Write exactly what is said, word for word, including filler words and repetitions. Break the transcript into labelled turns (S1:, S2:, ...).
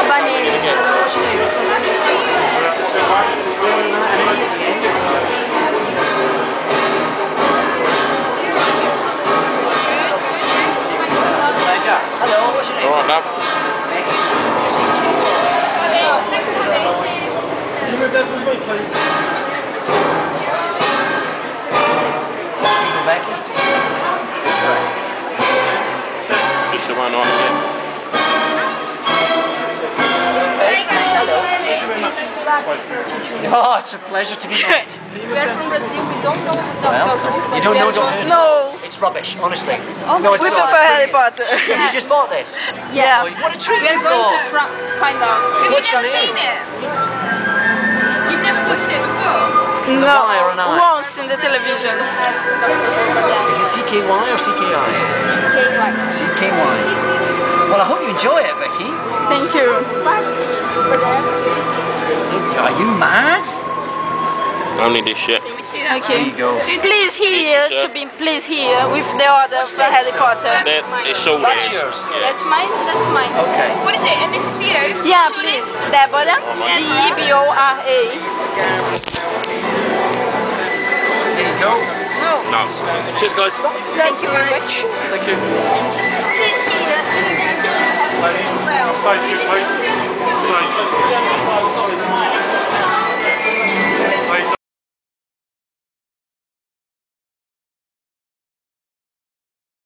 S1: Bunny.
S2: What's your name? Pleasure. Hello, what's your name?
S3: All right, love.
S4: Can you move that for me, please?
S2: Becky.
S3: Just the one off here.
S2: Oh, it's a pleasure to meet you.
S1: We are from Brazil, we don't know Doctor
S2: Well,
S1: Who.
S2: you don't know Doctor Who?
S5: No.
S2: It's rubbish, honestly.
S1: Oh,
S2: no, it's
S5: We
S2: not.
S5: prefer Harry Potter.
S2: Yeah, you just bought this?
S5: Yes.
S2: Oh, what a treat
S1: We are
S2: you've
S1: going
S2: got.
S1: to fra- find out.
S2: What's your name?
S6: You've never watched it before?
S2: With a
S5: No,
S2: Y or an I?
S5: once in the television.
S2: Is it C K Y or C K I?
S1: C K Y.
S2: C K Y. Well, I hope you enjoy it, Vicky.
S5: Thank you.
S1: Party over there, please.
S2: Are you mad?
S3: Only this shit.
S2: There
S5: Okay.
S2: you go.
S5: Please here
S3: This is, uh,
S5: to be please here with the other Harry Potter.
S3: That is all
S2: That's
S3: it is.
S2: yours.
S3: Yeah.
S1: That's mine, that's mine.
S2: Okay.
S6: What is it? And this is for you?
S5: Yeah, please. Deborah. D E B O R A.
S2: Here you go.
S3: No. Cheers, guys.
S1: Thank you very much.
S4: Thank you.
S1: Please here.
S4: Stage two, please. Stage.